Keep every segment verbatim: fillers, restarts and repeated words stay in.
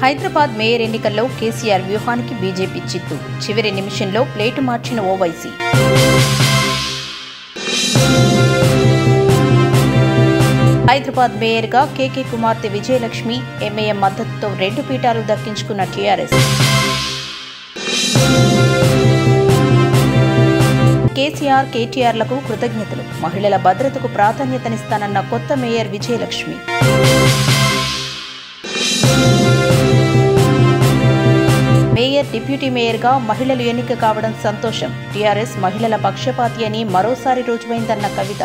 Hyderabad mayor ఎన్నికల్లో కేసీఆర్ వ్యూహానికి BJP చిత్తు. చివరి నిమిషంలో ప్లేటు మార్చిన ఓవైసీ. హైదరాబాద్ మేయర్గా కేకే కుమార్తె విజయలక్ష్మి ఎంఐఎం మద్దతుతో రెండు పీఠాలు దక్కించుకున్న టీఆర్ఎస్. కేసీఆర్ కేటీఆర్లకు కృతజ్ఞతలు. మహిళల భద్రతకు ప్రాధాన్యతనిస్తానన్న కొత్త మేయర్ విజయలక్ష్మి. మేయర్, డిప్యూటీ మేయర్గా మహిళలు ఎన్నిక కావడం సంతోషం. టీఆర్ఎస్ మహిళల పక్షపాతి అని మరోసారి రుజువైందన్న కవిత.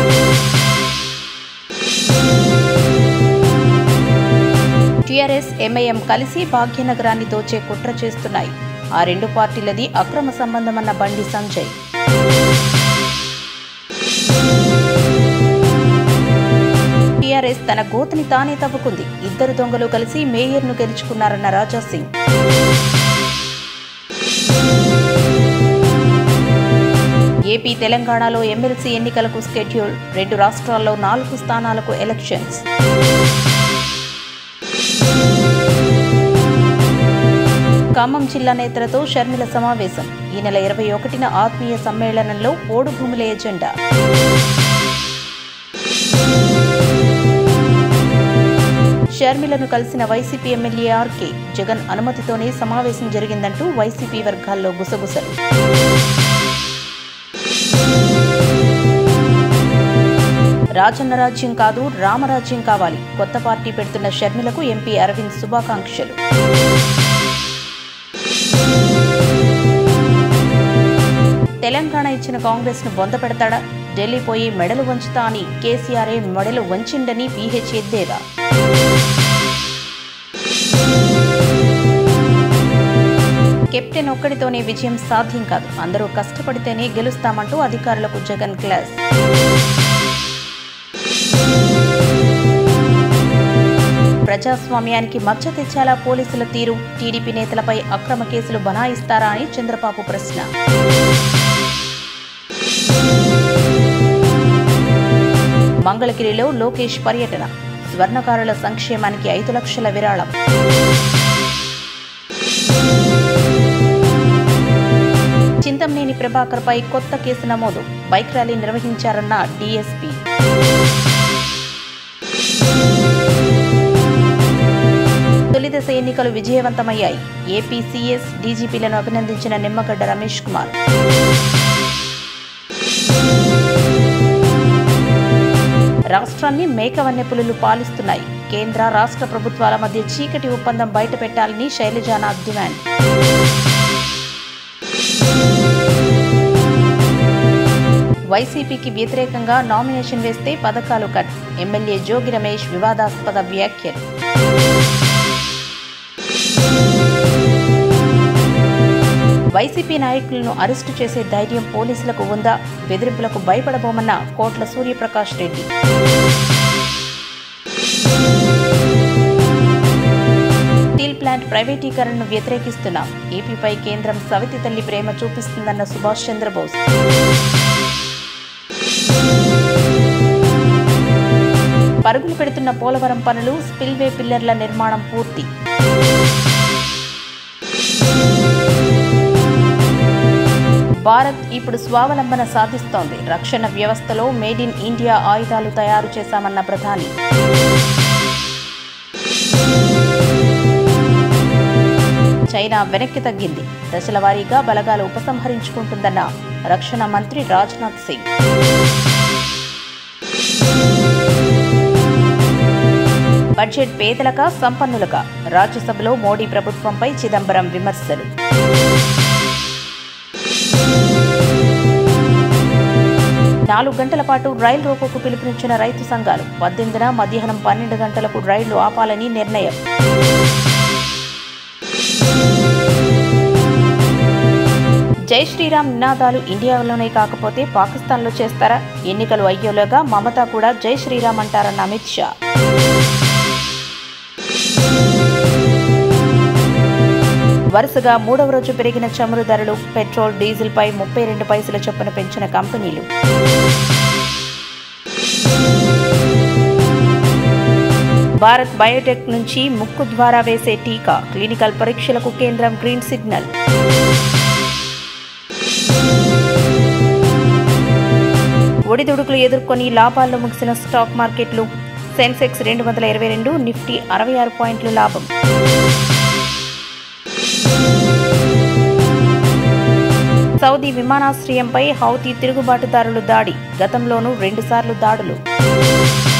టీఆర్ఎస్, ఎంఐఎం కలిసి భాగ్యనగరాన్ని దోచే కుట్ర చేస్తున్నాయి. ఆ రెండు పార్టీలది అక్రమ సంబంధమన్న బండి సంజయ్. టీఆర్ఎస్ తన గోతిని తానే తవ్వుకుంది. ఇద్దరు దొంగలు కలిసి మేయర్ను గెలుచుకున్నారన్న రాజాసింగ్. ఏపీ, తెలంగాణలో ఎమ్మెల్సీ ఎన్నికలకు స్కెడ్యూల్. రెండు రాష్ట్రాల్లో నాలుగు స్థానాలకు ఎలక్షన్స్. ఖమ్మం జిల్లా నేతలతో షర్మిల సమావేశం. ఈ నెల ఇరవై ఒకటిన ఆత్మీయ సమ్మేళనంలో పోడు భూముల ఎజెండా. షర్మిలను కలిసిన వైసీపీ ఎమ్మెల్యే ఆర్కే. జగన్ అనుమతితోనే సమావేశం జరిగిందంటూ వైసీపీ వర్గాల్లో గుసగుసలు. రాజన్న రాజ్యం కాదు, రామరాజ్యం కావాలి. కొత్త పార్టీ పెడుతున్న షర్మిలకు ఎంపీ అరవింద్ శుభాకాంక్షలు. తెలంగాణ ఇచ్చిన కాంగ్రెస్ ను బొంద పెడతాడా? ఢిల్లీ పోయి మెడలు వంచుతా అని కేసీఆర్ఏ మెడలు వంచిండని పీహెచ్ ఎద్దేవా. కెప్టెన్ ఒక్కడితోనే విజయం సాధ్యం కాదు, అందరూ కష్టపడితేనే గెలుస్తామంటూ అధికారులకు జగన్ క్లాస్. ప్రజాస్వామ్యానికి మచ్చ తెచ్చేలా పోలీసుల తీరు. టీడీపీ నేతలపై అక్రమ కేసులు బనాయిస్తారా అని చంద్రబాబు ప్రశ్న. మంగళగిరిలో లోకేష్ పర్యటన. స్వర్ణకారుల సంక్షేమానికి ఐదు లక్షల విరాళం. చింతమనేని ప్రభాకర్ పై కొత్త కేసు నమోదు. బైక్ ర్యాలీ నిర్వహించారన్న డీఎస్పీ. తొలిదశ ఎన్నికలు విజయవంతమయ్యాయి. ఏపీ సీఎస్, డీజీపీలను అభినందించిన నిమ్మగడ్డ రమేష్ కుమార్. రాష్ట్రాన్ని మేకవన్నె పులులు పాలిస్తున్నాయి. కేంద్ర రాష్ట్ర ప్రభుత్వాల మధ్య చీకటి ఒప్పందం బయటపెట్టాలని శైలజానాథ్ డిమాండ్. వైసీపీకి వ్యతిరేకంగా నామినేషన్ వేస్తే పథకాలు కట్. ఎమ్మెల్యే జోగి రమేష్ వివాదాస్పద వ్యాఖ్యలు. వైసీపీ నాయకులను అరెస్టు చేసే ధైర్యం పోలీసులకు ఉందా? బెదిరింపులకు భయపడబోమన్న కోట్ల సూర్యప్రకాష్ రెడ్డి. స్టీల్ ప్లాంట్ ప్రైవేటీకరణను వ్యతిరేకిస్తున్నాం. ఏపీపై కేంద్రం సవితి తల్లి ప్రేమ చూపిస్తుందన్న సుభాష్ చంద్రబోస్. పరుగులు పెడుతున్న పోలవరం పనులు, స్పిల్వే పిల్లర్ల నిర్మాణం పూర్తి. భారత్ ఇప్పుడు స్వావలంబన సాధిస్తోంది. రక్షణ వ్యవస్థలో మేడ్ ఇన్ ఇండియా ఆయుధాలు తయారు చేశామన్న ప్రధాని. చైనా వెనక్కి తగ్గింది. దశల వారీగా బలగాలు ఉపసంహరించుకుంటుందన్న రక్షణ మంత్రి రాజ్నాథ్ సింగ్. బడ్జెట్ పేదలకా సంపన్నులకా? రాజ్యసభలో మోడీ ప్రభుత్వంపై చిదంబరం విమర్శలు. నాలుగు గంటల పాటు రైలు రోకోకు పిలుపునిచ్చిన రైతు సంఘాలు. పద్దెనిమిదిన మధ్యాహ్నం పన్నెండు గంటలకు రైళ్లు ఆపాలని నిర్ణయం. జై శ్రీరామ్ నినాదాలు ఇండియాలోనే కాకపోతే పాకిస్తాన్లో చేస్తారా? ఎన్నికలు అయ్యేలోగా మమతా కూడా జై శ్రీరామ్ అంటారన్న అమిత్ షా. వరుసగా మూడవ రోజు పెరిగిన చమురు ధరలు. పెట్రోల్, డీజిల్ పై ముప్పై రెండు పైసల చొప్పున పెంచిన కంపెనీలు. భారత్ బయోటెక్ నుంచి ముక్కు ద్వారా వేసే టీకా క్లినికల్ పరీక్షలకు కేంద్రం గ్రీన్ సిగ్నల్. ఒడిదుడుకులు ఎదుర్కొని లాభాల్లో ముగిసిన స్టాక్ మార్కెట్లు. సెన్సెక్స్ రెండు వందల ఇరవై రెండు, నిఫ్టీ అరవై ఆరు పాయింట్లు లాభం. సౌదీ విమానాశ్రయంపై హౌతీ తిరుగుబాటుదారులు దాడి. గతంలోనూ రెండుసార్లు దాడులు.